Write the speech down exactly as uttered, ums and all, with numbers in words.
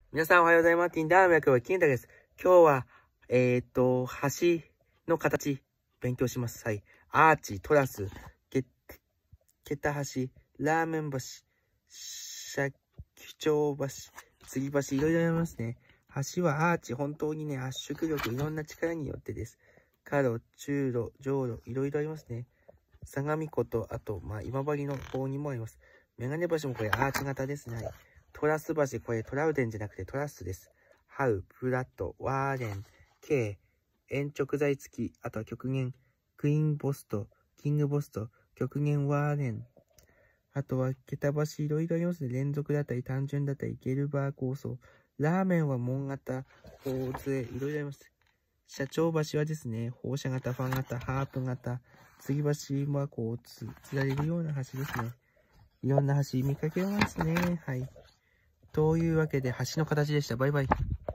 皆さんおはようございます。ティンダーム役は金太です。今日は、えー、っと、橋の形、勉強します。はい。アーチ、トラス、け、けた橋、ラーメン橋、しゃ、基調橋、吊り橋、いろいろありますね。橋はアーチ、本当にね、圧縮力、いろんな力によってです。カ路、中路、上路、いろいろありますね。相模湖と、あと、まあ、今治の方にもあります。メガネ橋もこれアーチ型ですね。はい。トラス橋、これトラウデンじゃなくてトラスです。ハウ、プラット、ワーレン、K、延直材付き、あとは極限、クイーンボスト、キングボスト、極限ワーレン。あとは、桁橋、いろいろありますね。連続だったり、単純だったり、ゲルバー構想。ラーメンは門型、大杖、いろいろあります。社長橋はですね、放射型、ファン型、ハープ型、継ぎ橋はこうつ、つられるような橋ですね。いろんな橋見かけますね。はい。というわけで、橋の形でした。バイバイ。